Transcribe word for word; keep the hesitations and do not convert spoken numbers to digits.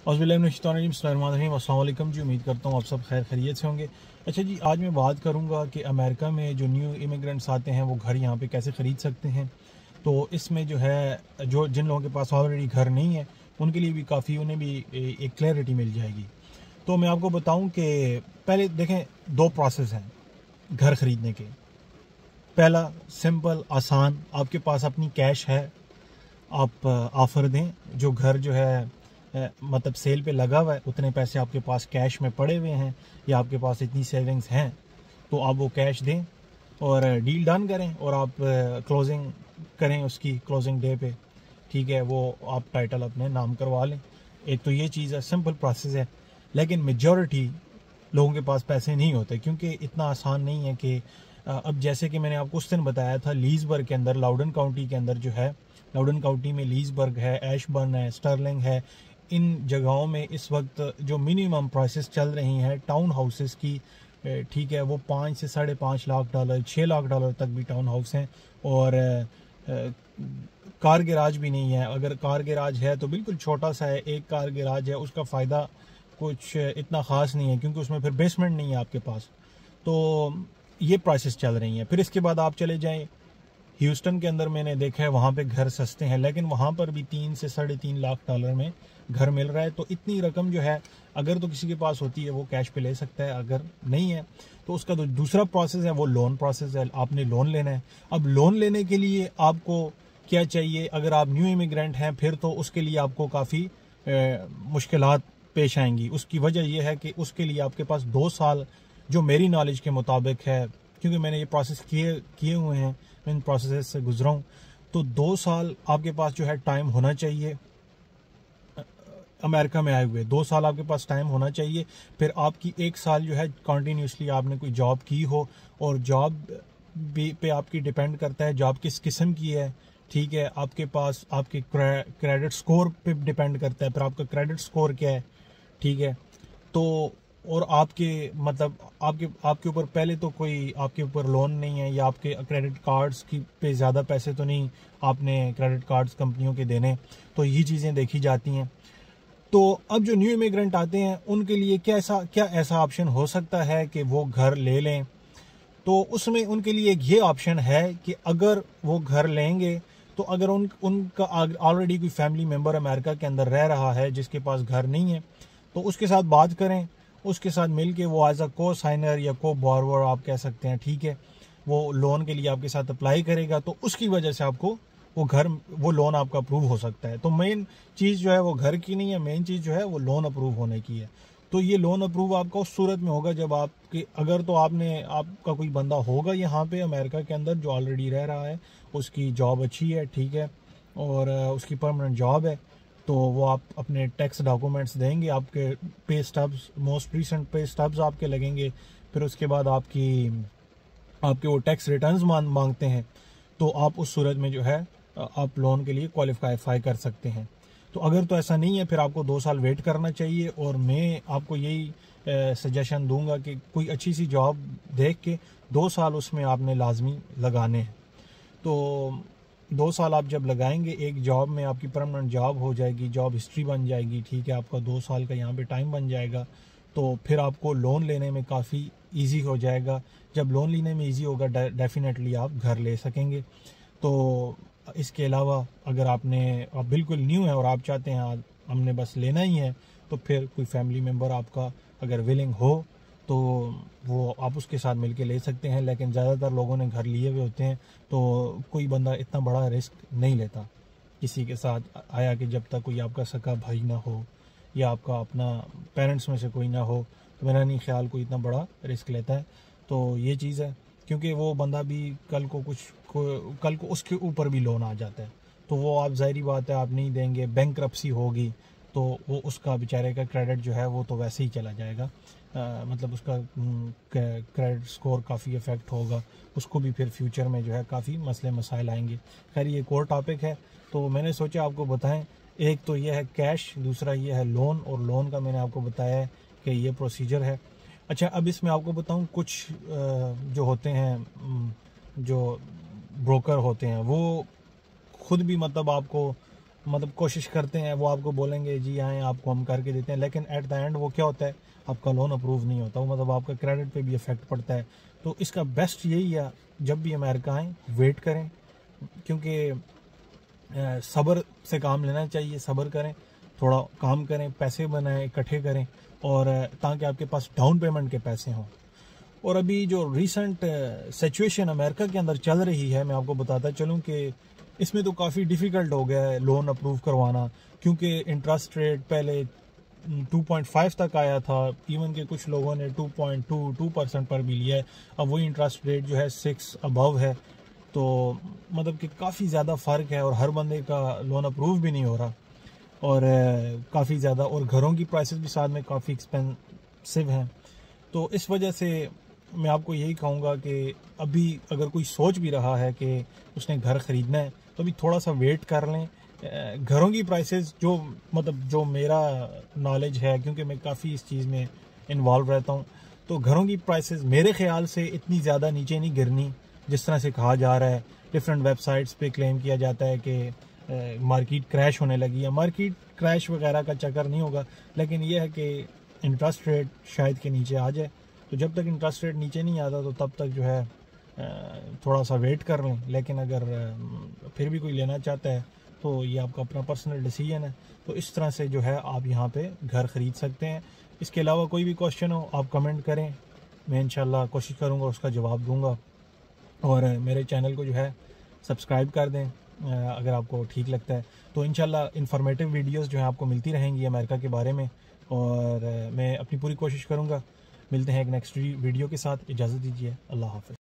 अस्सलाम वालेकुम जी। उम्मीद करता हूँ आप सब खैर खैरियत से होंगे। अच्छा जी, आज मैं बात करूँगा कि अमेरिका में जो न्यू इमिग्रेंट्स आते हैं वो घर यहाँ पे कैसे ख़रीद सकते हैं। तो इसमें जो है, जो जिन लोगों के पास ऑलरेडी घर नहीं है उनके लिए भी काफ़ी, उन्हें भी एक क्लैरिटी मिल जाएगी। तो मैं आपको बताऊँ कि पहले देखें, दो प्रोसेस हैं घर ख़रीदने के। पहला सिंपल आसान, आपके पास अपनी कैश है, आप ऑफ़र दें, जो घर जो है मतलब सेल पे लगा हुआ है, उतने पैसे आपके पास कैश में पड़े हुए हैं या आपके पास इतनी सेविंग्स हैं, तो आप वो कैश दें और डील डन करें और आप क्लोजिंग करें उसकी क्लोजिंग डे पे। ठीक है, वो आप टाइटल अपने नाम करवा लें। एक तो ये चीज़ है, सिंपल प्रोसेस है। लेकिन मेजॉरिटी लोगों के पास पैसे नहीं होते, क्योंकि इतना आसान नहीं है कि अब जैसे कि मैंने आपको उस दिन बताया था, लीजबर्ग के अंदर, लाउडन काउंटी के अंदर जो है, लाउडन काउंटी में लीजबर्ग है, एशबर्न है, स्टर्लिंग है, इन जगहों में इस वक्त जो मिनिमम प्राइसेस चल रही हैं टाउन हाउसेस की, ठीक है, वो पाँच से साढ़े पाँच लाख डॉलर, छः लाख डॉलर तक भी टाउन हाउस हैं। और कार गैराज भी नहीं है, अगर कार गैराज है तो बिल्कुल छोटा सा है, एक कार गैराज है, उसका फ़ायदा कुछ इतना ख़ास नहीं है, क्योंकि उसमें फिर बेसमेंट नहीं है आपके पास। तो ये प्राइसेस चल रही हैं। फिर इसके बाद आप चले जाएं ह्यूस्टन के अंदर, मैंने देखा है वहाँ पे घर सस्ते हैं, लेकिन वहाँ पर भी तीन से साढ़े तीन लाख डॉलर में घर मिल रहा है। तो इतनी रकम जो है, अगर तो किसी के पास होती है वो कैश पे ले सकता है, अगर नहीं है तो उसका तो दूसरा प्रोसेस है, वो लोन प्रोसेस है। आपने लोन लेना है। अब लोन लेने के लिए आपको क्या चाहिए, अगर आप न्यू इमिग्रेंट हैं फिर तो उसके लिए आपको काफ़ी मुश्किलात पेश आएंगी। उसकी वजह यह है कि उसके लिए आपके पास दो साल, जो मेरी नॉलेज के मुताबिक है, क्योंकि मैंने ये प्रोसेस किए किए हुए हैं, मैं इन प्रोसेस से गुजरा हूँ, तो दो साल आपके पास जो है टाइम होना चाहिए। अमेरिका में आए हुए दो साल आपके पास टाइम होना चाहिए। फिर आपकी एक साल जो है कंटिन्यूसली आपने कोई जॉब की हो, और जॉब भी पे आपकी डिपेंड करता है जॉब किस किस्म की है। ठीक है, आपके पास आपके क्रेडिट स्कोर पे डिपेंड करता है, फिर आपका क्रेडिट स्कोर क्या है। ठीक है, तो और आपके मतलब आपके आपके ऊपर पहले तो कोई आपके ऊपर लोन नहीं है, या आपके क्रेडिट कार्ड्स की पे ज़्यादा पैसे तो नहीं आपने क्रेडिट कार्ड्स कंपनियों के देने। तो ये चीज़ें देखी जाती हैं। तो अब जो न्यू इमिग्रेंट आते हैं उनके लिए क्या ऐसा क्या ऐसा ऑप्शन हो सकता है कि वो घर ले लें। तो उसमें उनके लिए एक ये ऑप्शन है कि अगर वो घर लेंगे, तो अगर उन उनका ऑलरेडी कोई फैमिली मेम्बर अमेरिका के अंदर रह रहा है जिसके पास घर नहीं है, तो उसके साथ बात करें, उसके साथ मिलके वो एज अ को साइनर या को बोरोवर आप कह सकते हैं, ठीक है, वो लोन के लिए आपके साथ अप्लाई करेगा, तो उसकी वजह से आपको वो घर वो लोन आपका अप्रूव हो सकता है। तो मेन चीज़ जो है वो घर की नहीं है, मेन चीज़ जो है वो लोन अप्रूव होने की है। तो ये लोन अप्रूव आपका उस सूरत में होगा जब आपके, अगर तो आपने आपका कोई बंदा होगा यहाँ पे अमेरिका के अंदर जो ऑलरेडी रह रहा है, उसकी जॉब अच्छी है, ठीक है, और उसकी परमानेंट जॉब है, तो वो आप अपने टैक्स डॉक्यूमेंट्स देंगे, आपके pay stubs, most recent pay stubs आपके लगेंगे। फिर उसके बाद आपकी आपके वो टैक्स रिटर्न्स मांग मांगते हैं, तो आप उस सूरत में जो है आप लोन के लिए क्वालिफाई कर सकते हैं। तो अगर तो ऐसा नहीं है, फिर आपको दो साल वेट करना चाहिए। और मैं आपको यही सजेशन दूंगा कि कोई अच्छी सी जॉब देख के दो साल उसमें आपने लाजमी लगाने हैं। तो दो साल आप जब लगाएंगे एक जॉब में, आपकी परमानेंट जॉब हो जाएगी, जॉब हिस्ट्री बन जाएगी, ठीक है, आपका दो साल का यहाँ पे टाइम बन जाएगा, तो फिर आपको लोन लेने में काफ़ी इजी हो जाएगा। जब लोन लेने में इजी होगा, डेफिनेटली आप घर ले सकेंगे। तो इसके अलावा अगर आपने आप बिल्कुल न्यू है और आप चाहते हैं हमने बस लेना ही है, तो फिर कोई फैमिली मेम्बर आपका अगर विलिंग हो तो वो आप उसके साथ मिलके ले सकते हैं। लेकिन ज़्यादातर लोगों ने घर लिए हुए होते हैं, तो कोई बंदा इतना बड़ा रिस्क नहीं लेता किसी के साथ आया कि जब तक कोई आपका सगा भाई ना हो या आपका अपना पेरेंट्स में से कोई ना हो, तो मेरा नहीं ख्याल कोई इतना बड़ा रिस्क लेता है। तो ये चीज़ है, क्योंकि वो बंदा भी कल को कुछ को, कल को उसके ऊपर भी लोन आ जाता है, तो वो आप ज़ाहिरी बात है आप नहीं देंगे, बैंकरप्सी होगी, तो वो उसका बेचारे का क्रेडिट जो है वो तो वैसे ही चला जाएगा। आ, मतलब उसका क्रेडिट स्कोर काफ़ी इफ़ेक्ट होगा, उसको भी फिर फ्यूचर में जो है काफ़ी मसले मसाइल आएंगे। खैर ये एक और टॉपिक है, तो मैंने सोचा आपको बताएं। एक तो ये है कैश, दूसरा ये है लोन, और लोन का मैंने आपको बताया है कि ये प्रोसीजर है। अच्छा, अब इसमें आपको बताऊं, कुछ जो होते हैं, जो ब्रोकर होते हैं, वो खुद भी मतलब आपको मतलब कोशिश करते हैं, वो आपको बोलेंगे जी आएँ आपको हम करके देते हैं, लेकिन एट द एंड वो क्या होता है, आपका लोन अप्रूव नहीं होता, वो मतलब आपका क्रेडिट पे भी इफेक्ट पड़ता है। तो इसका बेस्ट यही है, जब भी अमेरिका आएँ वेट करें, क्योंकि सब्र से काम लेना चाहिए, सब्र करें, थोड़ा काम करें, पैसे बनाएं, इकट्ठे करें, और ताकि आपके पास डाउन पेमेंट के पैसे हों। और अभी जो रीसेंट सिचुएशन अमेरिका के अंदर चल रही है, मैं आपको बताता चलूं कि इसमें तो काफ़ी डिफ़िकल्ट हो गया है लोन अप्रूव करवाना, क्योंकि इंटरेस्ट रेट पहले टू पॉइंट फाइव तक आया था, इवन के कुछ लोगों ने two point two two percent पर भी लिया है। अब वही इंटरेस्ट रेट जो है सिक्स अबव है, तो मतलब कि काफ़ी ज़्यादा फ़र्क है, और हर बंदे का लोन अप्रूव भी नहीं हो रहा, और काफ़ी ज़्यादा, और घरों की प्राइसेस भी साथ में काफ़ी एक्सपेंसिव हैं। तो इस वजह से मैं आपको यही कहूँगा कि अभी अगर कोई सोच भी रहा है कि उसने घर ख़रीदना है, तो अभी थोड़ा सा वेट कर लें। घरों की प्राइसेस जो मतलब जो मेरा नॉलेज है, क्योंकि मैं काफ़ी इस चीज़ में इन्वॉल्व रहता हूँ, तो घरों की प्राइसेस मेरे ख्याल से इतनी ज़्यादा नीचे नहीं गिरनी जिस तरह से कहा जा रहा है। डिफरेंट वेबसाइट्स पे क्लेम किया जाता है कि मार्केट क्रैश होने लगी है। मार्केट क्रैश वगैरह का चक्कर नहीं होगा, लेकिन यह है कि इंटरेस्ट रेट शायद के नीचे आ जाए। तो जब तक इंटरेस्ट रेट नीचे नहीं आता, तो तब तक जो है थोड़ा सा वेट कर लें। लेकिन अगर फिर भी कोई लेना चाहता है, तो ये आपका अपना पर्सनल डिसीजन है। तो इस तरह से जो है आप यहाँ पे घर ख़रीद सकते हैं। इसके अलावा कोई भी क्वेश्चन हो आप कमेंट करें, मैं इंशाल्लाह कोशिश करूँगा उसका जवाब दूँगा। और मेरे चैनल को जो है सब्सक्राइब कर दें अगर आपको ठीक लगता है। तो इंशाल्लाह इन्फॉर्मेटिव वीडियोस जो है आपको मिलती रहेंगी अमेरिका के बारे में, और मैं अपनी पूरी कोशिश करूँगा। मिलते हैं एक नेक्स्ट वीडियो के साथ, इजाज़त दीजिए, अल्लाह हाफ़िज़।